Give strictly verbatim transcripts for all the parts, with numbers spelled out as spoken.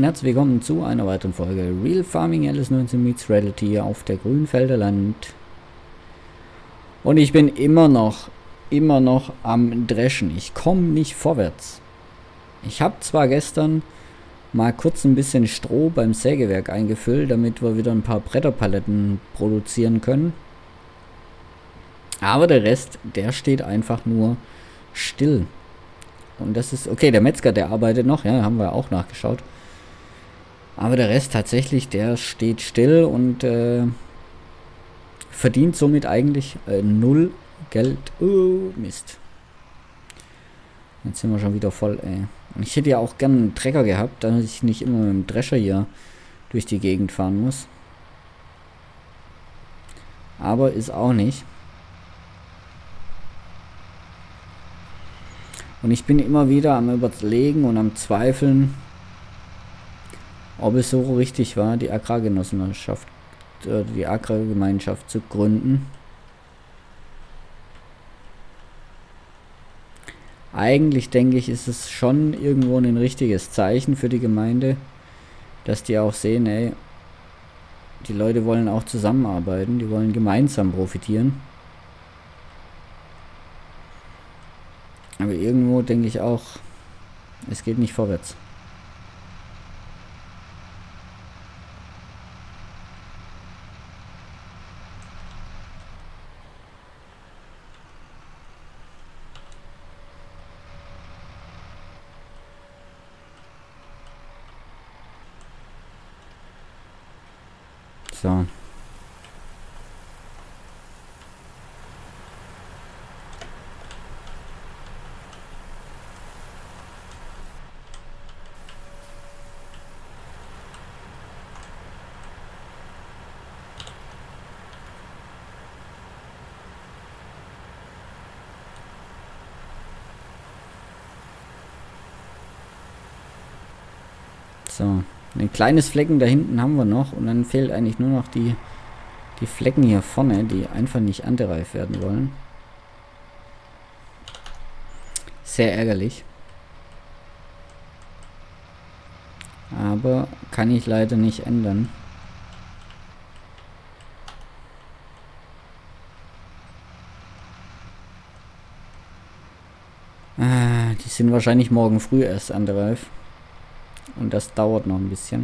herzlich willkommen zu einer weiteren Folge Real Farming L S neunzehn Meets Reality auf der Grünfelder Land. Und ich bin immer noch, immer noch am Dreschen. Ich komme nicht vorwärts. Ich habe zwar gestern mal kurz ein bisschen Stroh beim Sägewerk eingefüllt, damit wir wieder ein paar Bretterpaletten produzieren können. Aber der Rest, der steht einfach nur still. Und das ist, okay, der Metzger, der arbeitet noch, ja, haben wir auch nachgeschaut. Aber der Rest tatsächlich, der steht still und äh, verdient somit eigentlich äh, null Geld. Oh, Mist. Jetzt sind wir schon wieder voll, ey. Und ich hätte ja auch gerne einen Trecker gehabt, damit ich nicht immer mit dem Drescher hier durch die Gegend fahren muss. Aber ist auch nicht. Und ich bin immer wieder am Überlegen und am Zweifeln, ob es so richtig war, die Agrargenossenschaft, äh, die Agrargemeinschaft zu gründen. Eigentlich denke ich, ist es schon irgendwo ein richtiges Zeichen für die Gemeinde, dass die auch sehen, ey, die Leute wollen auch zusammenarbeiten, die wollen gemeinsam profitieren. Aber irgendwo denke ich auch, es geht nicht vorwärts. So. So, ein kleines Flecken da hinten haben wir noch und dann fehlt eigentlich nur noch die, die Flecken hier vorne, die einfach nicht erntereif werden wollen. Sehr ärgerlich. Aber kann ich leider nicht ändern. Ah, die sind wahrscheinlich morgen früh erst erntereif. Und das dauert noch ein bisschen.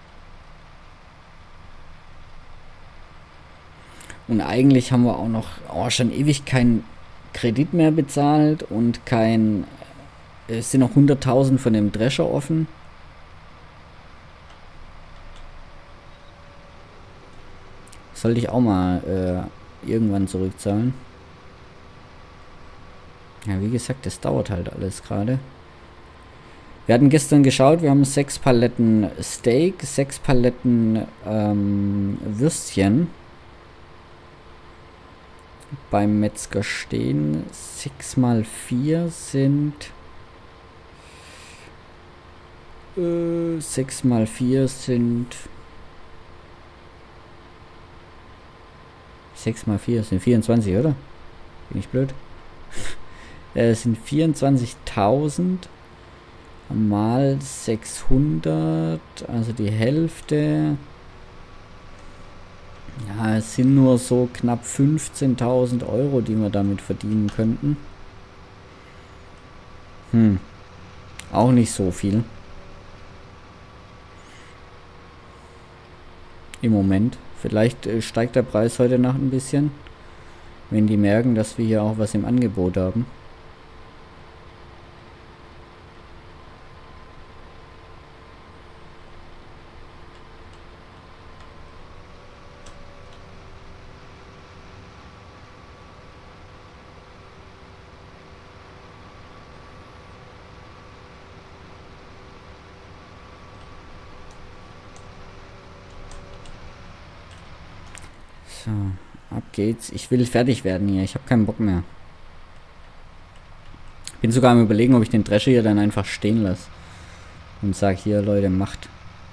Und eigentlich haben wir auch noch oh, schon ewig keinen Kredit mehr bezahlt und kein... Es sind noch hunderttausend von dem Drescher offen. Sollte ich auch mal äh, irgendwann zurückzahlen. Ja, wie gesagt, das dauert halt alles gerade. Wir hatten gestern geschaut, wir haben sechs Paletten Steak, sechs Paletten ähm, Würstchen beim Metzger stehen. sechs mal vier sind äh, sechs mal vier sind sechs mal vier sind vierundzwanzig, oder? Bin ich blöd? Es sind vierundzwanzigtausend mal sechshundert, also die Hälfte. Ja, es sind nur so knapp fünfzehntausend Euro, die wir damit verdienen könnten. Hm, auch nicht so viel. Im Moment. Vielleicht äh, steigt der Preis heute Nacht ein bisschen, wenn die merken, dass wir hier auch was im Angebot haben. So, ab geht's. Ich will fertig werden hier. Ich habe keinen Bock mehr. Bin sogar am Überlegen, ob ich den Drescher hier dann einfach stehen lasse. Und sage hier, Leute, macht.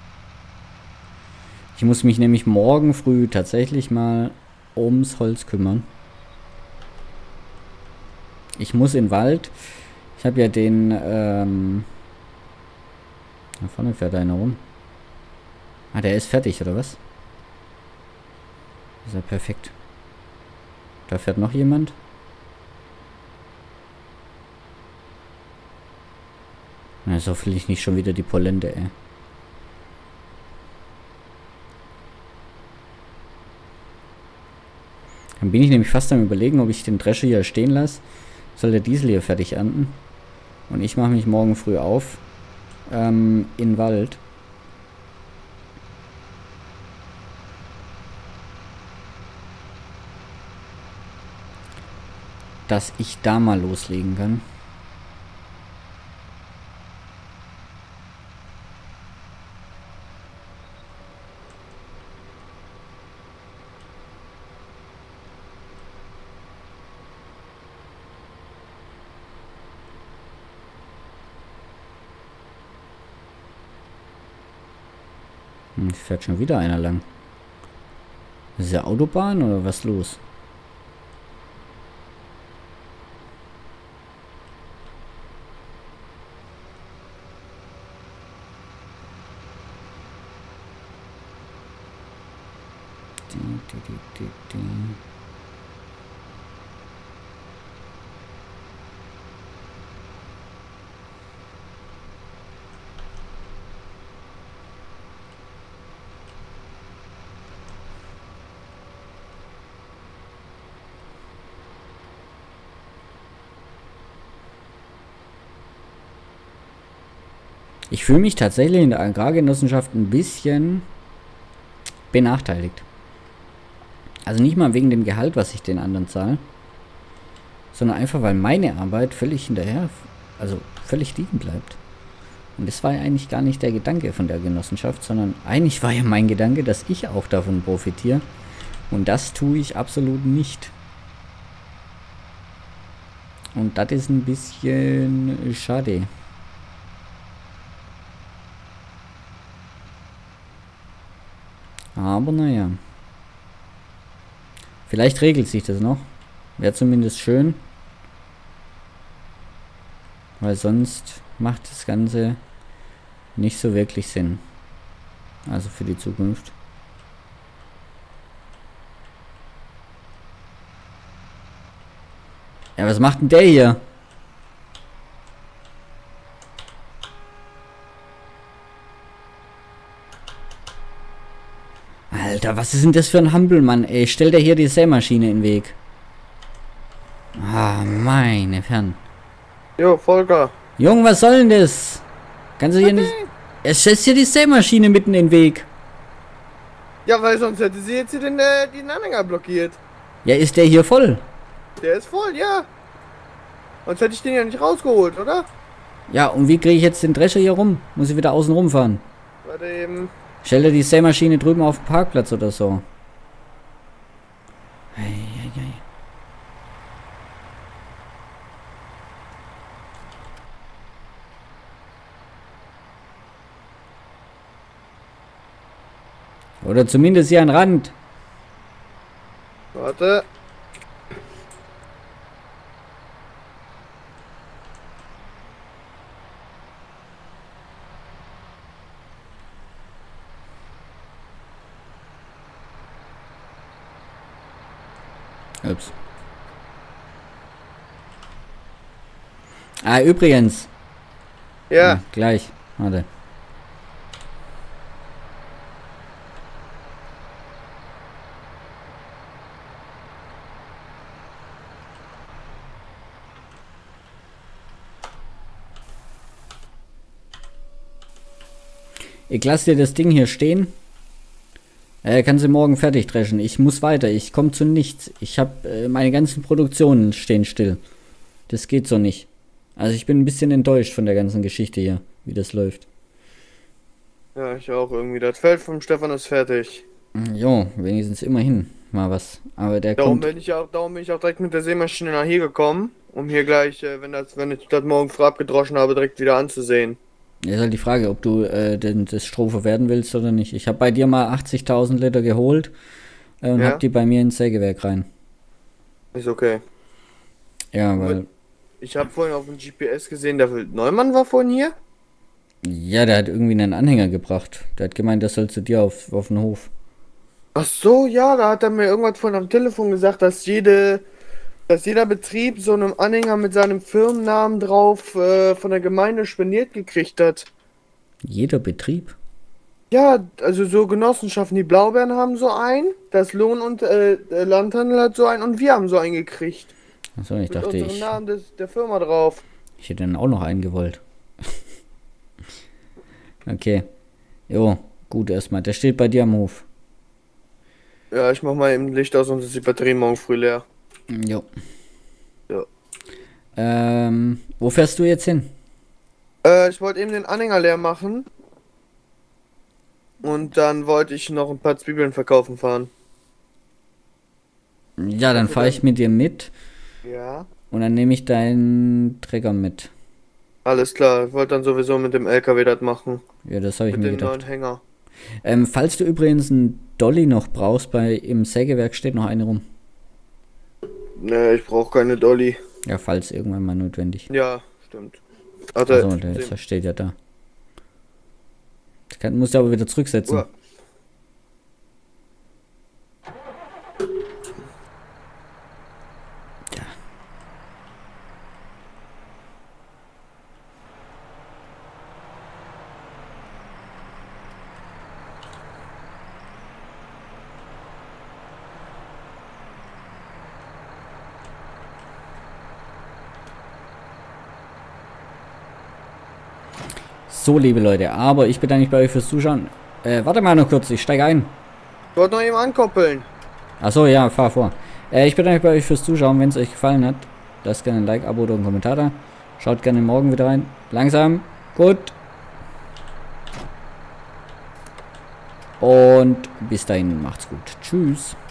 Ich muss mich nämlich morgen früh tatsächlich mal ums Holz kümmern. Ich muss in den Wald. Ich habe ja den, ähm... da vorne fährt einer rum. Ah, der ist fertig, oder was? Ist ja perfekt. Da fährt noch jemand. Na, so will ich nicht schon wieder die Polente, ey. Dann bin ich nämlich fast am Überlegen, ob ich den Drescher hier stehen lasse. Soll der Diesel hier fertig ernten. Und ich mache mich morgen früh auf. Ähm, in den Wald. Dass ich da mal loslegen kann. Hm, fährt schon wieder einer lang. Ist ja Autobahn oder was los? Die, die, die, die, die. Ich fühle mich tatsächlich in der Agrargenossenschaft ein bisschen benachteiligt. Also nicht mal wegen dem Gehalt, was ich den anderen zahle, sondern einfach, weil meine Arbeit völlig hinterher, also völlig liegen bleibt. Und das war ja eigentlich gar nicht der Gedanke von der Genossenschaft, sondern eigentlich war ja mein Gedanke, dass ich auch davon profitiere. Und das tue ich absolut nicht. Und das ist ein bisschen schade. Aber naja. Vielleicht regelt sich das noch. Wäre zumindest schön. Weil sonst macht das Ganze nicht so wirklich Sinn. Also für die Zukunft. Ja, was macht denn der hier? Alter, was ist denn das für ein Hampelmann, ey? Stellt er hier die Sämaschine in den Weg? Ah, meine Fern. Jo, Volker. Junge, was soll denn das? Kannst du hier nicht... Es stellt hier die Sämaschine mitten in den Weg. Ja, weil sonst hätte sie jetzt hier den, äh, den Anhänger blockiert. Ja, ist der hier voll? Der ist voll, ja. Sonst hätte ich den ja nicht rausgeholt, oder? Ja, und wie kriege ich jetzt den Drescher hier rum? Muss ich wieder außen rumfahren? Warte eben. Stell dir die Sämaschine drüben auf den Parkplatz oder so. Ei, ei, ei. Oder zumindest hier ein Rand. Warte. Ups. Ah, übrigens. Ja. Ja, gleich. Warte. Ich lasse dir das Ding hier stehen. Äh, kann sie morgen fertig dreschen. Ich muss weiter. Ich komme zu nichts. Ich habe äh, meine ganzen Produktionen stehen still. Das geht so nicht. Also ich bin ein bisschen enttäuscht von der ganzen Geschichte hier, wie das läuft. Ja, ich auch irgendwie. Das Feld vom Stefan ist fertig. Jo, wenigstens immerhin mal was. Aber der Darum kommt... bin ich auch, darum bin ich auch direkt mit der Sämaschine nach hier gekommen, um hier gleich, äh, wenn das, wenn ich das morgen früh abgedroschen habe, direkt wieder anzusehen. Ist halt die Frage, ob du äh, den, das Stroh verwerten willst oder nicht. Ich habe bei dir mal achtzigtausend Liter geholt äh, und Ja? habe die bei mir ins Sägewerk rein. Ist okay. Ja, weil... Ich habe vorhin auf dem G P S gesehen, der Neumann war vorhin hier. Ja, der hat irgendwie einen Anhänger gebracht. Der hat gemeint, der soll zu dir auf, auf den Hof. Ach so, ja, da hat er mir irgendwas von am Telefon gesagt, dass jede, dass jeder Betrieb so einen Anhänger mit seinem Firmennamen drauf äh, von der Gemeinde spendiert gekriegt hat. Jeder Betrieb? Ja, also so Genossenschaften, die Blaubeeren haben so einen, das Lohn- und äh, der Landhandel hat so einen und wir haben so einen gekriegt. Achso, ich Mit dachte, unserem ich, Namen des, der Firma drauf. ich hätte dann auch noch einen gewollt. Okay. Jo, gut erstmal. Der steht bei dir am Hof. Ja, ich mach mal eben Licht aus, sonst ist die Batterie morgen früh leer. Jo. Ja. Ähm, wo fährst du jetzt hin? Äh, ich wollte eben den Anhänger leer machen. Und dann wollte ich noch ein paar Zwiebeln verkaufen fahren. Ja, dann fahre ich mit dir mit Ja. und dann nehme ich deinen Träger mit. Alles klar, ich wollte dann sowieso mit dem L K W das machen. Ja, das habe ich Mit mir dem gedacht. neuen Hänger. Ähm, falls du übrigens einen Dolly noch brauchst, bei im Sägewerk steht noch eine rum. Ne, ich brauche keine Dolly. Ja, falls irgendwann mal notwendig. Ja, stimmt. Warte, Also, der, der steht ja da. Das kann, musst du aber wieder zurücksetzen. Uah. So, liebe Leute, aber ich bedanke mich bei euch fürs Zuschauen. Äh, warte mal noch kurz, ich steige ein. Ich wollte noch eben ankoppeln. Achso, ja, fahr vor. Äh, ich bedanke mich bei euch fürs Zuschauen. Wenn es euch gefallen hat, lasst gerne ein Like, Abo oder einen Kommentar da. Schaut gerne morgen wieder rein. Langsam. Gut. Und bis dahin macht's gut. Tschüss.